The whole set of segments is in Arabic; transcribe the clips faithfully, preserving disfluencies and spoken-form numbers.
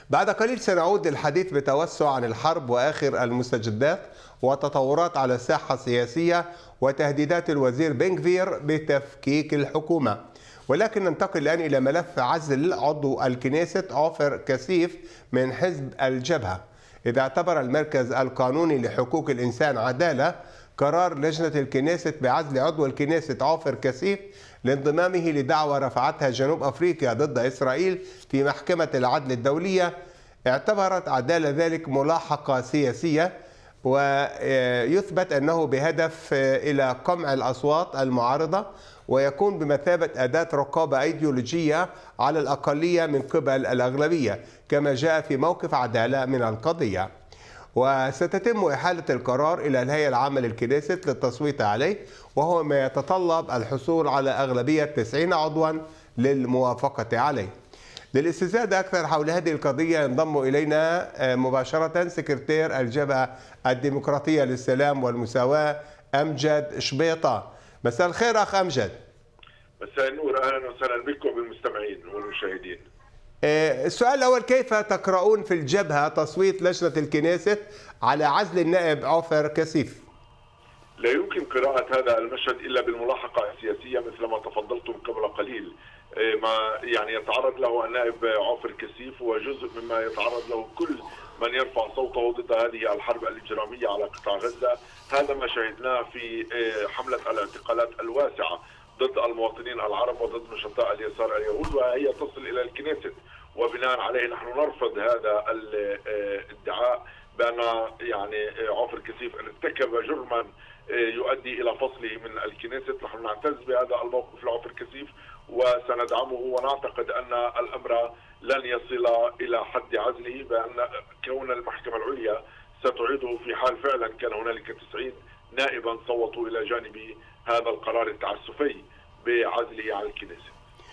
بعد قليل سنعود للحديث بتوسع عن الحرب وآخر المستجدات وتطورات على الساحة السياسية وتهديدات الوزير بن غفير بتفكيك الحكومة. ولكن ننتقل الآن إلى ملف عزل عضو الكنيست عوفر كسيف من حزب الجبهة. إذا اعتبر المركز القانوني لحقوق الإنسان عدالة قرار لجنة الكنيست بعزل عضو الكنيست عوفر كسيف لانضمامه لدعوى رفعتها جنوب أفريقيا ضد إسرائيل في محكمة العدل الدولية، اعتبرت عدالة ذلك ملاحقة سياسية، ويثبت أنه بهدف إلى قمع الأصوات المعارضة ويكون بمثابة أداة رقابة أيديولوجية على الأقلية من قبل الأغلبية، كما جاء في موقف عدالة من القضية. وستتم إحالة القرار إلى الهيئة العامة للكنيست للتصويت عليه، وهو ما يتطلب الحصول على أغلبية تسعين عضوا للموافقة عليه. للاستزادة أكثر حول هذه القضية ينضم إلينا مباشرة سكرتير الجبهة الديمقراطية للسلام والمساواة أمجد شبيطة. مساء الخير أخ أمجد. مساء النور، أهلا وسهلا بكم بالمستمعين والمشاهدين. السؤال الأول، كيف تقرؤون في الجبهة تصويت لجنة الكنيست على عزل النائب عوفر كسيف؟ لا يمكن قراءة هذا المشهد إلا بالملاحقة السياسية مثل ما تفضلتم قبل قليل. ما يعني يتعرض له النائب عوفر كسيف وجزء مما يتعرض له كل من يرفع صوته ضد هذه الحرب الإجرامية على قطاع غزة. هذا ما شهدناه في حملة الاعتقالات الواسعة ضد المواطنين العرب وضد نشطاء اليسار اليهود، وهي تصل إلى الكنيست، وبناء عليه نحن نرفض هذا الادعاء بأن يعني عوفر كسيف ارتكب جرما يؤدي إلى فصله من الكنيست. نحن نعتز بهذا الموقف لعوفر كسيف وسندعمه، ونعتقد أن الأمر لن يصل إلى حد عزله، بأن كون المحكمة العليا ستعيده في حال فعلا كان هنالك تسعين نائبا صوتوا إلى جانب هذا القرار التعسفي بعزله عن الكنيست.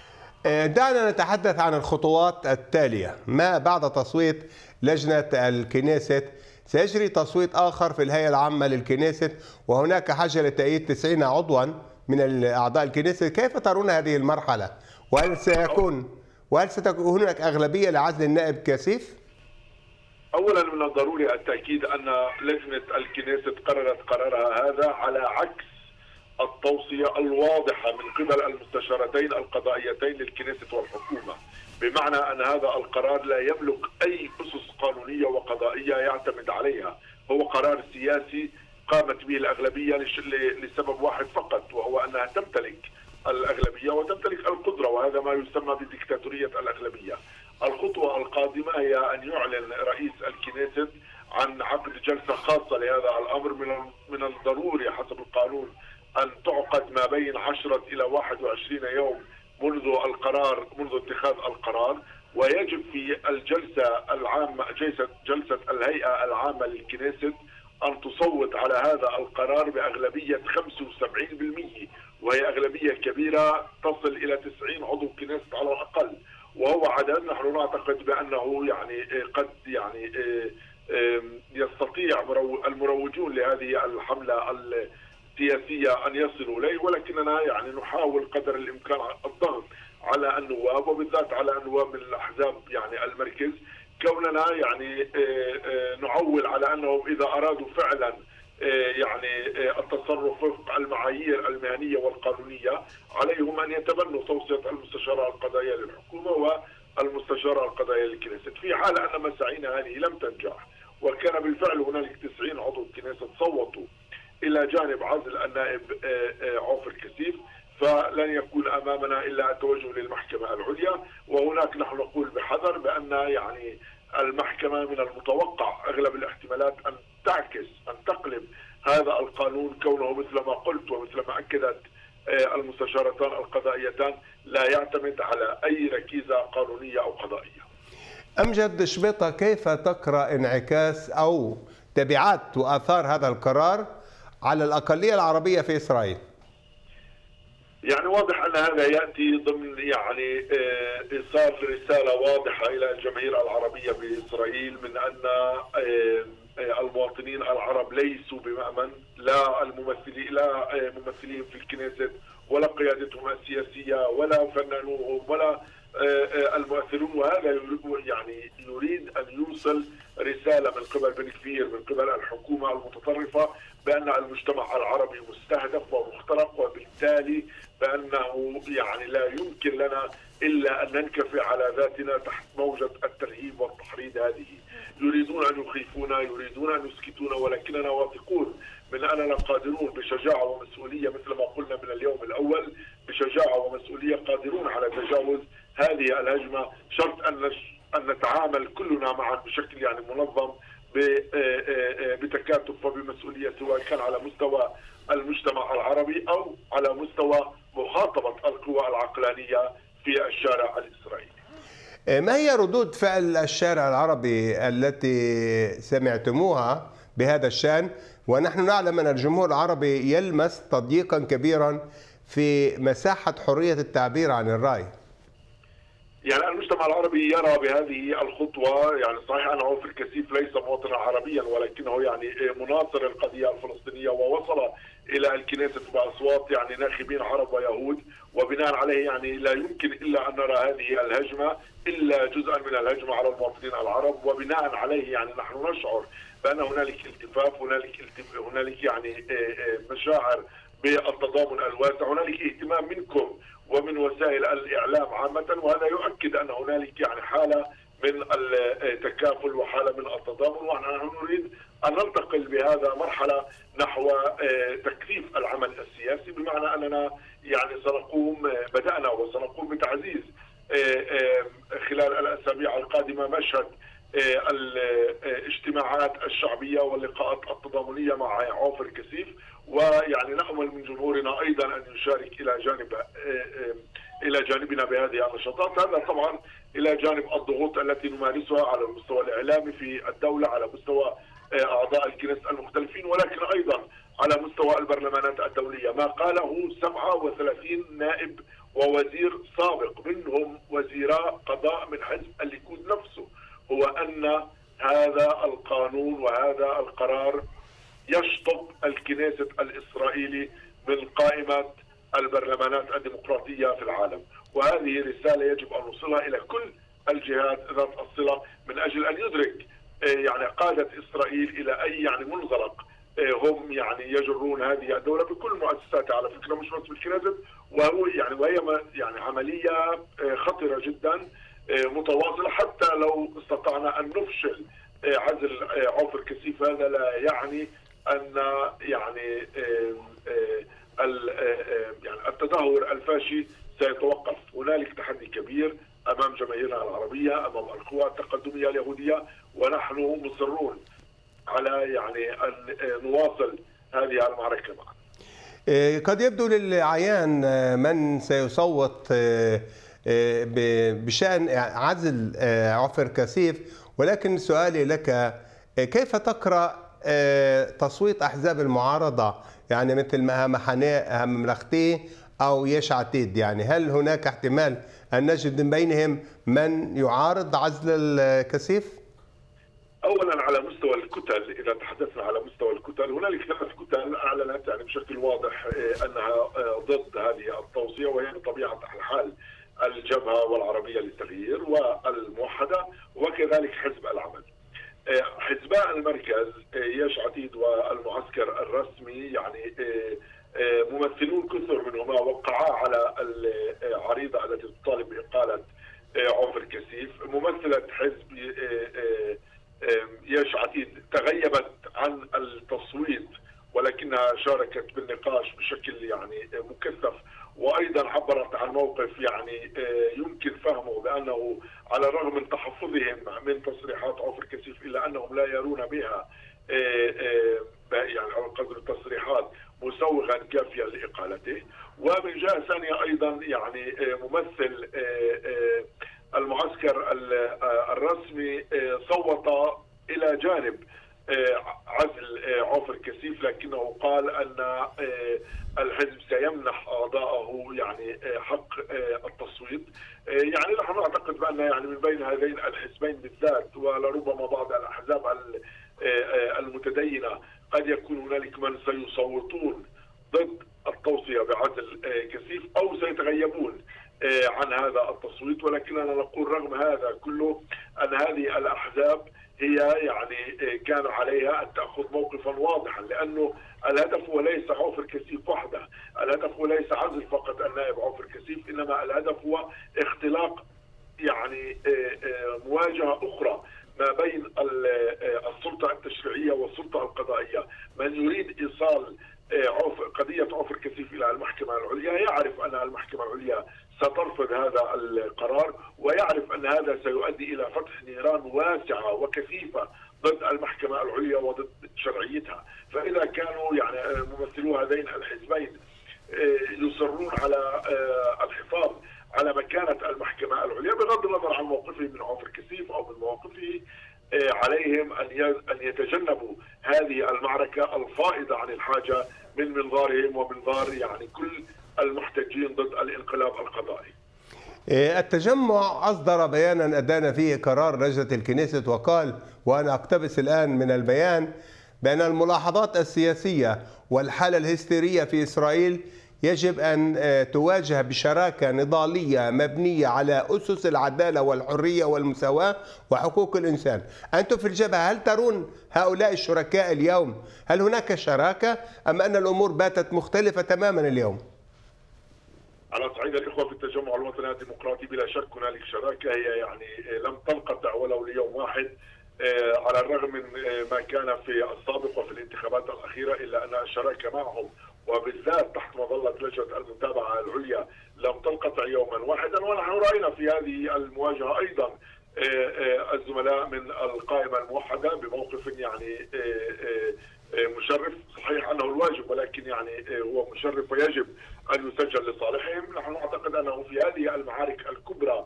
دعنا نتحدث عن الخطوات التالية. ما بعد تصويت لجنة الكنيست سيجري تصويت آخر في الهيئة العامة للكنيست، وهناك حاجة لتأييد تسعين عضوا من أعضاء الكنيست. كيف ترون هذه المرحلة؟ وهل سيكون وهل ستكون هناك أغلبية لعزل النائب كسيف؟ أولا من الضروري التأكيد أن لجنة الكنيست قررت قرارها هذا على عكس التوصية الواضحة من قبل المستشارتين القضائيتين للكنيست والحكومة، بمعنى أن هذا القرار لا يملك أي أسس قانونية وقضائية يعتمد عليها. هو قرار سياسي قامت به الأغلبية لسبب واحد فقط، وهو أنها تمتلك الأغلبية وتمتلك القدرة، وهذا ما يسمى بديكتاتورية الأغلبية. الخطوة القادمة هي أن يعلن رئيس الكنيست عن عقد جلسة خاصة لهذا الأمر. من من الضروري حسب القانون أن تعقد ما بين عشرة إلى واحد وعشرين يوم منذ القرار منذ اتخاذ القرار، ويجب في الجلسة العامة جلسة جلسة الهيئة العامة للكنيست أن تصوت على هذا القرار بأغلبية خمسة وسبعين بالمئة، وهي أغلبية كبيرة تصل إلى تسعين عضو كنيست على الأقل، وهو عدد نحن نعتقد بأنه يعني قد يعني يستطيع المروجون لهذه الحملة السياسية أن يصلوا إليه، ولكننا يعني نحاول قدر الإمكان الضغط على النواب وبالذات على النواب من الأحزاب يعني المركز، كوننا يعني نعول على أنهم إذا أرادوا فعلا يعني التصرف وفق المعايير المهنية والقانونية عليهم أن يتبنوا توصية المستشارة القضائية للحكومة والمستشارة القضائية للكنيست. في حال أن مساعينا هذه لم تنجح وكان بالفعل هنالك تسعين عضو كنيست صوتوا إلى جانب عزل النائب عوفر كسيف، فلن يكون أمامنا إلا التوجه للمحكمة العليا. وهناك نحن نقول بحذر بأن يعني المحكمة من المتوقع أغلب الاحتمالات أن تعكس أن تقلب هذا القانون، كونه مثل ما قلت ومثل ما أكدت المستشارتان القضائيتان لا يعتمد على أي ركيزة قانونية أو قضائية. أمجد شبيطة، كيف تقرأ انعكاس أو تبعات وآثار هذا القرار على الأقلية العربية في إسرائيل؟ يعني واضح أن هذا يأتي ضمن يعني إيصال رسالة واضحة إلى الجماهير العربية بإسرائيل من أن المواطنين العرب ليسوا بمأمن، لا الممثلين لا ممثلين في الكنيست ولا قيادتهم السياسية ولا فنانوهم ولا المؤثرون، وهذا يعني يريد يوصل رسالة من قبل بن كفير من قبل الحكومة المتطرفة بأن المجتمع العربي مستهدف ومخترق، وبالتالي بأنه يعني لا يمكن لنا إلا أن ننكفئ على ذاتنا تحت موجة الترهيب والتحريض هذه. يريدون أن يخيفونا، يريدون أن يسكتونا، ولكننا واثقون من أننا قادرون بشجاعة ومسؤولية مثل ما قلنا من اليوم الأول، بشجاعة ومسؤولية قادرون على تجاوز هذه الهجمة، شرط أن أن نتعامل كلنا معا بشكل يعني منظم بتكاتف وبمسؤولية، سواء كان على مستوى المجتمع العربي أو على مستوى مخاطبة القوى العقلانية في الشارع الإسرائيلي. ما هي ردود فعل الشارع العربي التي سمعتموها بهذا الشأن؟ ونحن نعلم أن الجمهور العربي يلمس تضييقا كبيرا في مساحة حرية التعبير عن الرأي. يعني المجتمع العربي يرى بهذه الخطوة، يعني صحيح أن عوف الكسيف ليس مواطنا عربيا، ولكنه يعني مناصر القضية الفلسطينية، ووصل إلى الكنيسة بأصوات يعني ناخبين عرب ويهود، وبناء عليه يعني لا يمكن إلا أن نرى هذه الهجمة إلا جزءا من الهجمة على المواطنين العرب، وبناء عليه يعني نحن نشعر بأن هنالك التفاف، هنالك هنالك يعني مشاعر بالتضامن الواسع، هنالك اهتمام منكم ومن وسائل الإعلام عامة، وهذا يؤكد أن هنالك يعني حالة من التكافل وحالة من التضامن، ونحن نريد أن ننتقل بهذا مرحلة نحو تكثيف العمل السياسي، بمعنى أننا يعني سنقوم بدأنا وسنقوم بتعزيز خلال الأسابيع القادمة مشهد الاجتماعات الشعبية واللقاءات التضامنية مع عوف الكسيف، ويعني نأمل من جمهورنا أيضا أن يشارك إلى جانب إلى جانبنا بهذه النشاطات. هذا طبعا إلى جانب الضغوط التي نمارسها على المستوى الإعلامي في الدولة، على مستوى أعضاء الكنيسة المختلفين، ولكن أيضا على مستوى البرلمانات الدولية. ما قاله سبعة وثلاثين نائب ووزير سابق، منهم وزيراء قضاء من حزب الليكود نفسه، هو أن هذا القانون وهذا القرار يشطب الكنيسة الإسرائيلي من قائمة البرلمانات الديمقراطية في العالم، وهذه رسالة يجب أن نوصلها إلى كل الجهات ذات الصلة من أجل أن يدرك يعني قادة إسرائيل إلى أي يعني منزلق هم يعني يجرون هذه الدولة بكل مؤسساتها، على فكرة مش بس بالكنيسة، وهو يعني وهي يعني عملية خطرة جدا متواصلة. حتى لو استطعنا أن نفشل عزل عوف الكسيف، هذا لا يعني أن يعني يعني التدهور الفاشي سيتوقف. هنالك تحدي كبير أمام جماهيرنا العربية، أمام القوى التقدمية اليهودية، ونحن مصرون على يعني أن نواصل هذه المعركة معا. قد يبدو للعيان من سيصوت بشأن عزل عوف الكسيف، ولكن سؤالي لك، كيف تقرأ تصويت أحزاب المعارضة يعني مثل محناء مملختي أو يش عتيد؟ يعني هل هناك احتمال أن نجد من بينهم من يعارض عزل الكسيف؟ اولا على مستوى الكتل، اذا تحدثنا على مستوى الكتل، هنالك ثلاث كتل اعلنت يعني بشكل واضح انها ضد هذه التوصيه، وهي بطبيعه الحال الجبهه والعربيه للتغيير والموحده، وكذلك حزب العمل. حزباء المركز يش عتيد والمعسكر الرسمي يعني ممثلون كثر منهما وقعا على العريضه التي تطالب باقاله عوف الكسيف. ممثله حزب يش عتيد تغيبت عن التصويت، ولكنها شاركت بالنقاش بشكل يعني مكثف، وايضا عبرت عن موقف يعني يمكن فهمه بانه على الرغم من تحفظهم من تصريحات عوف الكسيف الا انهم لا يرون بها يعني على قدر التصريحات مسوغا كافيا لاقالته. ومن جهه ثانيه ايضا يعني ممثل المعسكر الرسمي صوت الى جانب عزل عوف الكسيف، لكنه قال ان الحزب سيمنح اعضائه يعني حق التصويت. يعني نحن نعتقد بان يعني من بين هذين الحزبين بالذات ولربما بعض الاحزاب المتدينه قد يكون هنالك من سيصوتون ضد التوصيه بعزل كسيف او سيتغيبون عن هذا التصويت، ولكننا نقول رغم هذا كله أن هذه الأحزاب هي يعني كان عليها أن تأخذ موقفا واضحا، لأنه الهدف هو ليس عوفر كثيف وحده، الهدف هو ليس عزل فقط النائب عوفر كثيف، إنما الهدف هو اختلاق يعني مواجهة أخرى ما بين السلطة التشريعية والسلطة القضائية. من يريد إيصال قضية عوفر كثيف إلى المحكمة العليا يعرف أن المحكمة العليا سترفض هذا القرار، ويعرف أن هذا سيؤدي إلى فتح نيران واسعة وكثيفة ضد المحكمة العليا وضد شرعيتها. فإذا كانوا يعني ممثلو هذين الحزبين يصرون على الحفاظ على مكانة المحكمة العليا بغض النظر عن موقفه من عوفر كثيف أو من مواقفه، عليهم أن يتجنبوا هذه المعركة الفائضة عن الحاجة من منظارهم ومنظار يعني كل المحتجين ضد الانقلاب القضائي. التجمع أصدر بيانا أدان فيه قرار لجنة الكنيست وقال، وأنا أقتبس الآن من البيان، بأن الملاحظات السياسية والحالة الهستيرية في إسرائيل يجب أن تواجه بشراكة نضالية مبنية على أسس العدالة والحرية والمساواة وحقوق الإنسان. أنتم في الجبهة هل ترون هؤلاء الشركاء اليوم؟ هل هناك شراكة أم أن الأمور باتت مختلفة تماما اليوم؟ على صعيد الإخوة في التجمع الوطني الديمقراطي بلا شك هنالك شراكة، هي يعني لم تنقطع ولو ليوم واحد على الرغم من ما كان في السابق وفي الانتخابات الأخيرة، إلا أن الشراكة معهم وبالذات تحت مظلة لجنة المتابعة العليا لم تنقطع يوما واحدا. ونحن رأينا في هذه المواجهة أيضا الزملاء من القائمة الموحدة بموقف يعني مشرف، صحيح أنه الواجب ولكن يعني هو مشرف ويجب أن يسجل لصالحهم. نحن نعتقد أنه في هذه المعارك الكبرى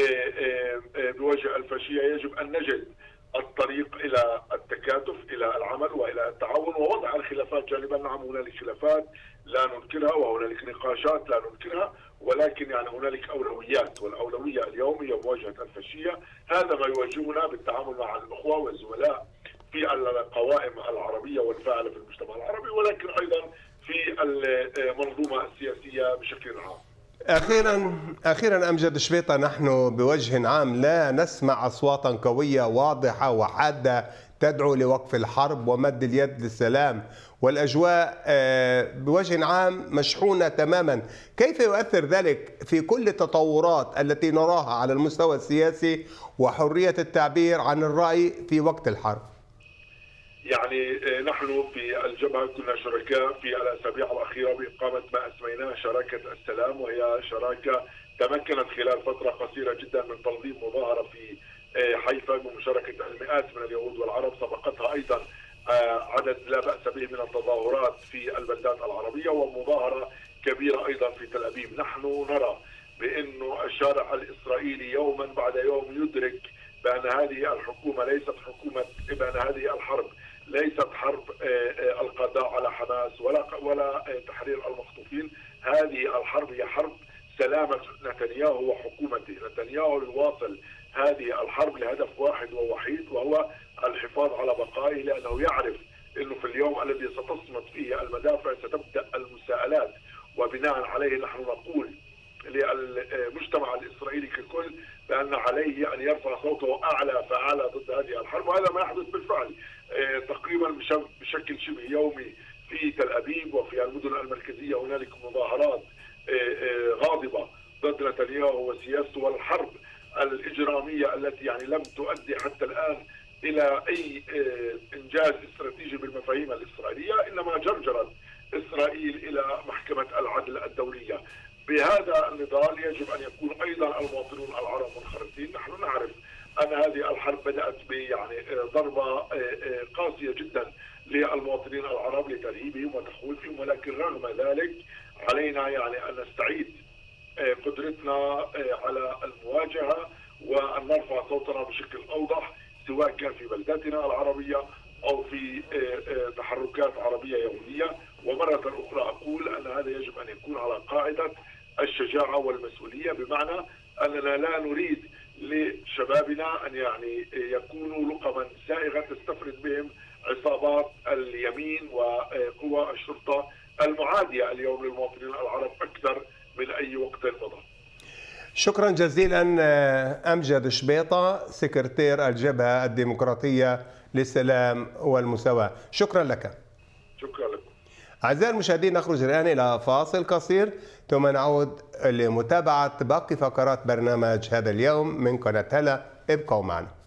بوجه الفاشية يجب أن نجد الطريق إلى التكاتف، إلى العمل وإلى التعاون ووضع الخلافات جانبا. نعم هنالك خلافات لا ننكرها وهنالك نقاشات لا ننكرها، ولكن يعني هنالك أولويات، والأولوية اليوم هي مواجهة الفاشية. هذا ما يواجهنا بالتعامل مع الأخوة والزملاء في القوائم العربية والفاعلة في المجتمع العربي، ولكن أيضا في المنظومة السياسية بشكل عام. أخيرا أخيرا أمجد شبيطة، نحن بوجه عام لا نسمع أصواتا قوية واضحة وحادة تدعو لوقف الحرب ومد اليد للسلام، والأجواء بوجه عام مشحونة تماما. كيف يؤثر ذلك في كل التطورات التي نراها على المستوى السياسي وحرية التعبير عن الرأي في وقت الحرب؟ يعني نحن في الجبهة كنا شركاء في الأسابيع الأخيرة بإقامة ما أسميناه شراكة السلام، وهي شراكة تمكنت خلال فترة قصيرة جدا من تنظيم مظاهرة في حيفا بمشاركة المئات من اليهود والعرب، سبقتها أيضا عدد لا بأس به من التظاهرات في البلدات العربية ومظاهرة كبيرة أيضا في تل أبيب. نحن نرى بأنه الشارع الإسرائيلي يوما بعد يوم يدرك بأن هذه الحكومة ليست حكومة، بأن هذه الحرب ليست حرب القضاء على حماس ولا ولا تحرير المخطوفين. هذه الحرب هي حرب سلامة نتنياهو وحكومته. نتنياهو يواصل هذه الحرب لهدف واحد ووحيد، وهو الحفاظ على بقائه، لأنه يعرف أنه في اليوم الذي ستصمت فيه المدافع ستبدأ المساءلات، وبناء عليه نحن نقول للمجتمع الإسرائيلي ككل بأن عليه أن يرفع صوته أعلى فأعلى ضد هذه الحرب، وهذا ما يحدث بالفعل تقريبا بشكل شبه يومي في تل أبيب وفي المدن المركزية. هنالك مظاهرات غاضبة ضد نتنياهو وسياسته والحرب الإجرامية التي يعني لم تؤدي حتى الآن إلى أي إنجاز استراتيجي بالمفاهيم الإسرائيلية، إنما جرجرت إسرائيل إلى محكمة العدل الدولية. بهذا النضال يجب أن يكون أيضا المواطنون العرب منخرطين. نحن نعرف أن هذه الحرب بدأت يعني ضربة قاسية جدا للمواطنين العرب لترهيبهم وتخويفهم، ولكن رغم ذلك علينا يعني أن نستعيد قدرتنا على المواجهة وأن نرفع صوتنا بشكل أوضح، سواء كان في بلداتنا العربية أو في تحركات عربية يومية. ومرة أخرى أقول أن هذا يجب أن يكون على قاعدة الشجاعة والمسؤولية، بمعنى أننا لا نريد لشبابنا أن يعني يكونوا لقما سائغة تستفرد بهم عصابات اليمين وقوى الشرطة المعادية اليوم للمواطنين العرب أكثر من أي وقت مضى. شكرا جزيلا أمجد شبيطة، سكرتير الجبهة الديمقراطية للسلام والمساواة. شكرا لك. شكرا لكم. أعزائي المشاهدين، نخرج الآن إلى فاصل قصير ثم نعود لمتابعة باقي فقرات برنامج هذا اليوم من قناة هلا. ابقوا معنا.